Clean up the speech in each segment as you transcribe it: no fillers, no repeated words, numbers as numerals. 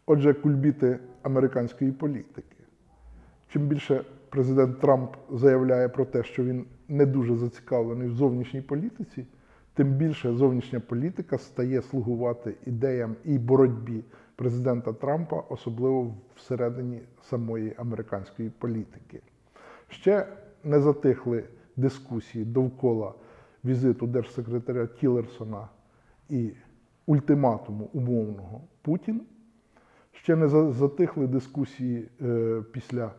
Отже, кульбіти американської політики. Чим більше президент Трамп заявляє про те, що він не дуже зацікавлений в зовнішній політиці, тим більше зовнішня політика стає слугувати ідеям і боротьбі президента Трампа, особливо всередині самої американської політики. Ще не затихли дискусії довкола візиту держсекретаря Тіллерсона і ультиматуму умовного Путін. Ще не затихли дискусії після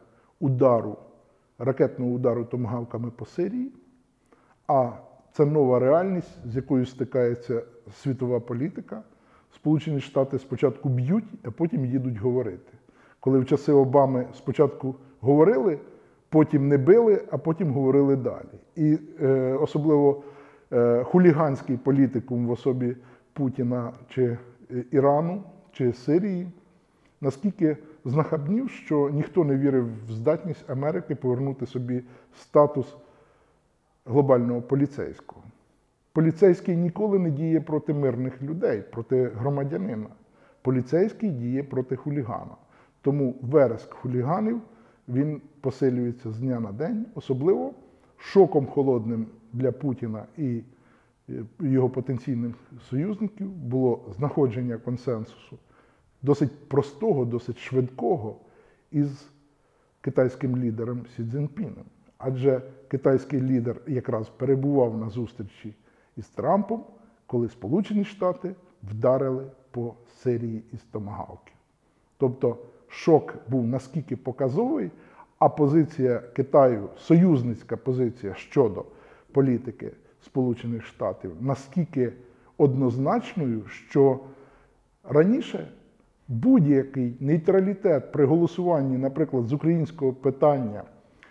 ракетного удару томагавками по Сирії, а це нова реальність, з якою стикається світова політика. Сполучені Штати спочатку б'ють, а потім їдуть говорити. Коли в часи Обами спочатку говорили, потім не били, а потім говорили далі. І особливо хуліганський політикум в особі Путіна чи Ірану, чи Сирії, наскільки знахабнів, що ніхто не вірив в здатність Америки повернути собі статус глобального поліцейського. Поліцейський ніколи не діє проти мирних людей, проти громадянина. Поліцейський діє проти хулігана. Тому вереск хуліганів, він посилюється з дня на день. Особливо шоком холодним для Путіна і його потенційних союзників було знаходження консенсусу досить простого, досить швидкого із китайським лідером Сі Цзіньпіном. Адже китайський лідер якраз перебував на зустрічі із Трампом, коли Сполучені Штати вдарили по Сирії із томагавків. Тобто шок був наскільки показовий, а позиція Китаю, союзницька позиція щодо політики Сполучених Штатів, наскільки однозначною, що раніше будь-який нейтралітет при голосуванні, наприклад, з українського питання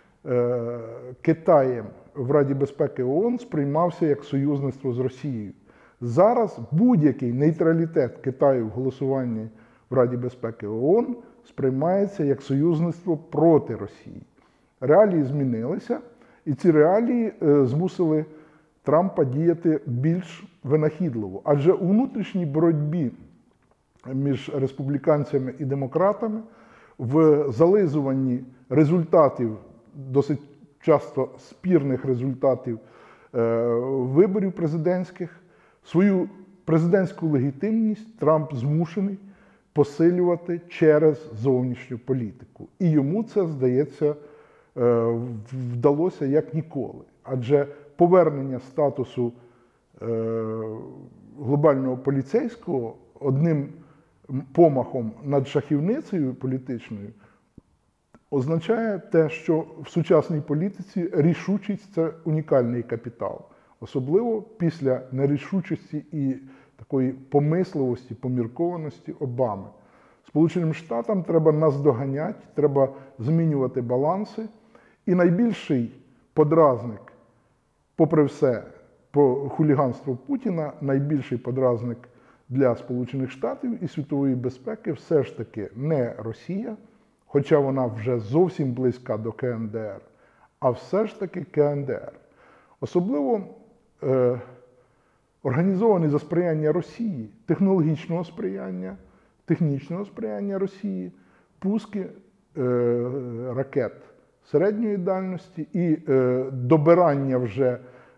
Китаєм в Раді безпеки ООН сприймався як союзництво з Росією. Зараз будь-який нейтралітет Китаю в голосуванні в Раді безпеки ООН сприймається як союзництво проти Росії. Реалії змінилися, і ці реалії змусили Трампа діяти більш винахідливо. Адже у внутрішній боротьбі між республіканцями і демократами, в зализуванні результатів, досить часто спірних результатів виборів президентських, свою президентську легітимність Трамп змушений посилювати через зовнішню політику. І йому це, здається, вдалося як ніколи. Адже повернення статусу глобального поліцейського одним помахом над шахівницею політичною означає те, що в сучасній політиці рішучість – це унікальний капітал. Особливо після нерішучості і такої помисливості, поміркованості Обами. Сполученим Штатам треба наздоганяти, треба змінювати баланси. І найбільший подразник, попри все, по хуліганству Путіна, найбільший подразник для Сполучених Штатів і світової безпеки все ж таки не Росія, хоча вона вже зовсім близька до КНДР, а все ж таки КНДР. Особливо організовані за сприяння Росії, технологічного сприяння, технічного сприяння Росії, пуски ракет середньої дальності і добирання вже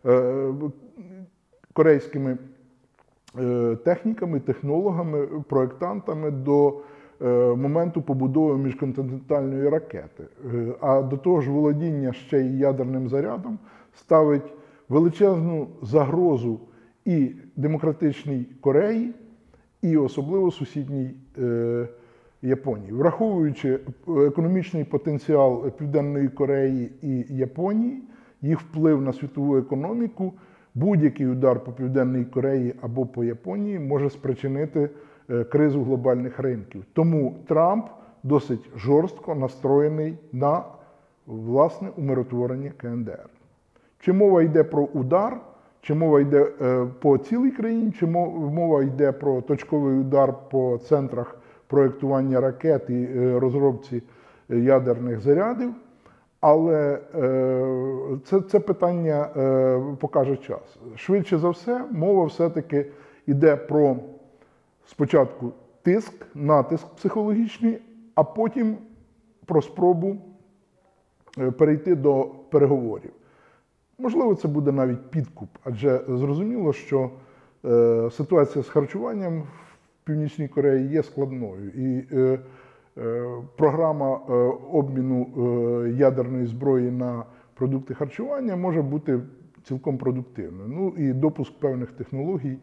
корейськими техніками, технологами, проєктантами до моменту побудови міжконтинентальної ракети. А до того ж володіння ще й ядерним зарядом ставить величезну загрозу і демократичній Кореї, і особливо сусідній Японії. Враховуючи економічний потенціал Південної Кореї і Японії, їх вплив на світову економіку, будь-який удар по Південній Кореї або по Японії може спричинити кризу глобальних ринків. Тому Трамп досить жорстко настроєний на, власне, умиротворення КНДР. Чи мова йде про удар, чи мова йде по цілій країні, чи мова йде про точковий удар по центрах проєктування ракет і розробці ядерних зарядів, але це питання покаже час. Швидше за все, мова все-таки йде про спочатку тиск, натиск психологічний, а потім про спробу перейти до переговорів. Можливо, це буде навіть підкуп, адже зрозуміло, що ситуація з харчуванням в Північній Кореї є складною. І програма обміну ядерної зброї на продукти харчування може бути цілком продуктивною. Ну і допуск певних технологій.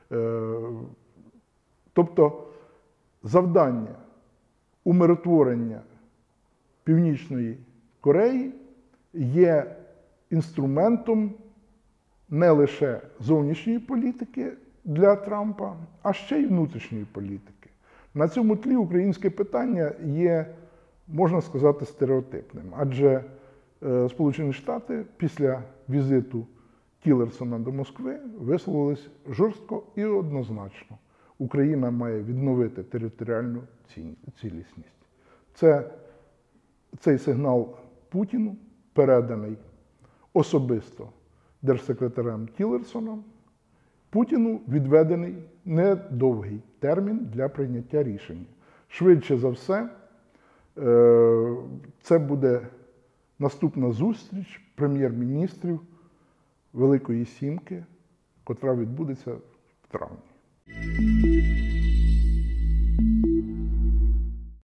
Тобто завдання умиротворення Північної Кореї є інструментом не лише зовнішньої політики для Трампа, а ще й внутрішньої політики. На цьому тлі українське питання є, можна сказати, стереотипним. Адже Сполучені Штати після візиту Тіллерсона до Москви висловились жорстко і однозначно. Україна має відновити територіальну цілісність. Цей сигнал Путіну переданий особисто держсекретарем Тіллерсоном. Путіну відведений недовгий термін для прийняття рішення. Швидше за все, це буде наступна зустріч прем'єр-міністрів Великої Сімки, котра відбудеться в травні.